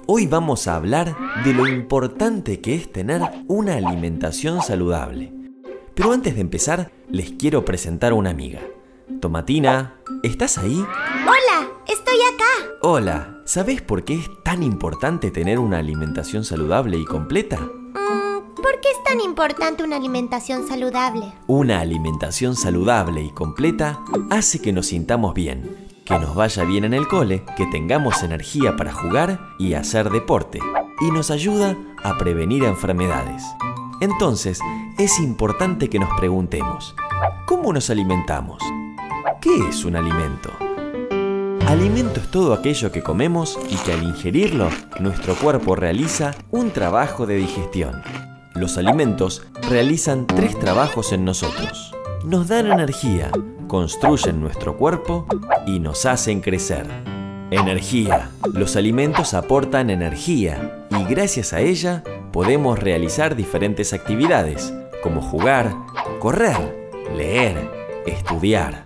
Hoy vamos a hablar de lo importante que es tener una alimentación saludable. Pero antes de empezar, les quiero presentar a una amiga. Tomatina, ¿estás ahí? ¡Hola! ¡Estoy acá! Hola, ¿sabés por qué es tan importante tener una alimentación saludable y completa? ¿Por qué es tan importante una alimentación saludable? Una alimentación saludable y completa hace que nos sintamos bien, que nos vaya bien en el cole, que tengamos energía para jugar y hacer deporte, y nos ayuda a prevenir enfermedades. Entonces, es importante que nos preguntemos, ¿cómo nos alimentamos? ¿Qué es un alimento? Alimento es todo aquello que comemos y que al ingerirlo, nuestro cuerpo realiza un trabajo de digestión. Los alimentos realizan 3 trabajos en nosotros. Nos dan energía, construyen nuestro cuerpo y nos hacen crecer. Energía. Los alimentos aportan energía y gracias a ella podemos realizar diferentes actividades, como jugar, correr, leer, estudiar.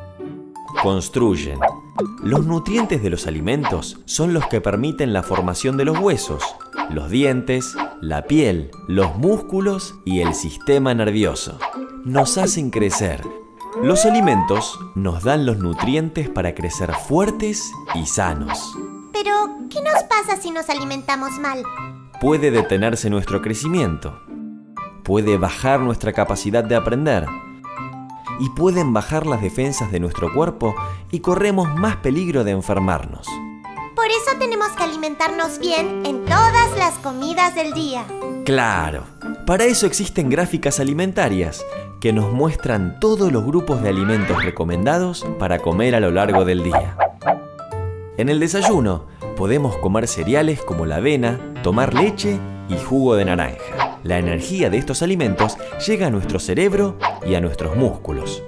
Construyen. Los nutrientes de los alimentos son los que permiten la formación de los huesos, los dientes, la piel, los músculos y el sistema nervioso. Nos hacen crecer. Los alimentos nos dan los nutrientes para crecer fuertes y sanos. Pero, ¿qué nos pasa si nos alimentamos mal? Puede detenerse nuestro crecimiento. Puede bajar nuestra capacidad de aprender. Y pueden bajar las defensas de nuestro cuerpo y corremos más peligro de enfermarnos. Por eso tenemos que alimentarnos bien en todas las comidas del día. ¡Claro! Para eso existen gráficas alimentarias que nos muestran todos los grupos de alimentos recomendados para comer a lo largo del día. En el desayuno podemos comer cereales como la avena, tomar leche y jugo de naranja. La energía de estos alimentos llega a nuestro cerebro y a nuestros músculos.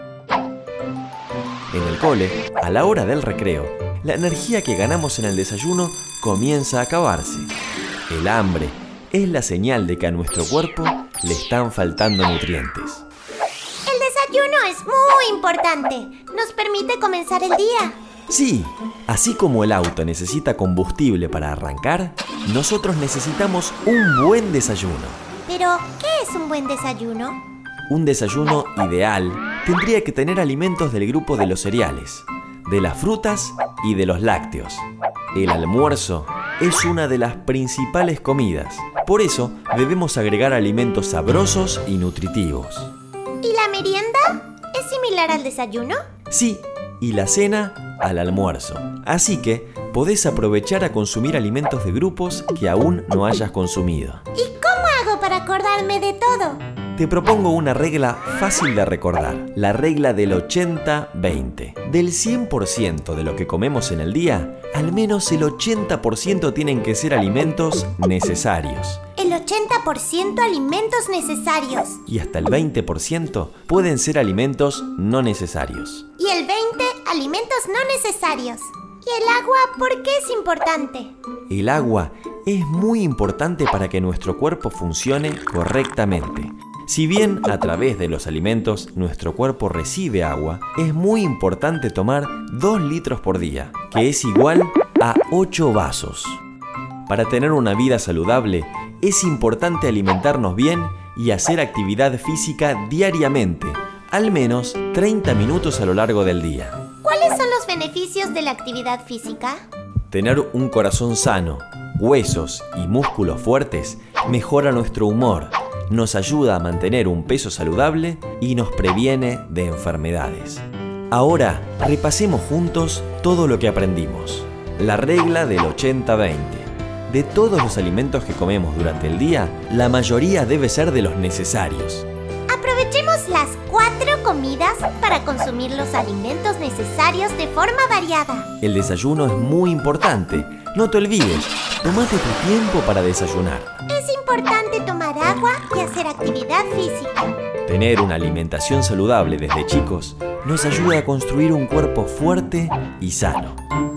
En el cole, a la hora del recreo, la energía que ganamos en el desayuno comienza a acabarse. El hambre es la señal de que a nuestro cuerpo le están faltando nutrientes. El desayuno es muy importante. Nos permite comenzar el día. Sí, así como el auto necesita combustible para arrancar, nosotros necesitamos un buen desayuno. Pero, ¿qué es un buen desayuno? Un desayuno ideal tendría que tener alimentos del grupo de los cereales, de las frutas y de los lácteos. El almuerzo es una de las principales comidas. Por eso debemos agregar alimentos sabrosos y nutritivos. ¿Y la merienda? ¿Es similar al desayuno? Sí, y la cena al almuerzo. Así que podés aprovechar a consumir alimentos de grupos que aún no hayas consumido. ¿Y cómo hago para acordarme de todo? Te propongo una regla fácil de recordar, la regla del 80-20. Del 100% de lo que comemos en el día, al menos el 80% tienen que ser alimentos necesarios. El 80% alimentos necesarios. Y hasta el 20% pueden ser alimentos no necesarios. Y el 20% alimentos no necesarios. ¿Y el agua por qué es importante? El agua es muy importante para que nuestro cuerpo funcione correctamente. Si bien a través de los alimentos nuestro cuerpo recibe agua, es muy importante tomar 2 litros por día, que es igual a 8 vasos. Para tener una vida saludable, es importante alimentarnos bien y hacer actividad física diariamente, al menos 30 minutos a lo largo del día. ¿Cuáles son los beneficios de la actividad física? Tener un corazón sano, huesos y músculos fuertes mejora nuestro humor, nos ayuda a mantener un peso saludable y nos previene de enfermedades. Ahora, repasemos juntos todo lo que aprendimos. La regla del 80-20. De todos los alimentos que comemos durante el día, la mayoría debe ser de los necesarios. Aprovechemos las 4 comidas para consumir los alimentos necesarios de forma variada. El desayuno es muy importante. No te olvides, tómate tu tiempo para desayunar. Es importante tomar agua y hacer actividad física. Tener una alimentación saludable desde chicos nos ayuda a construir un cuerpo fuerte y sano.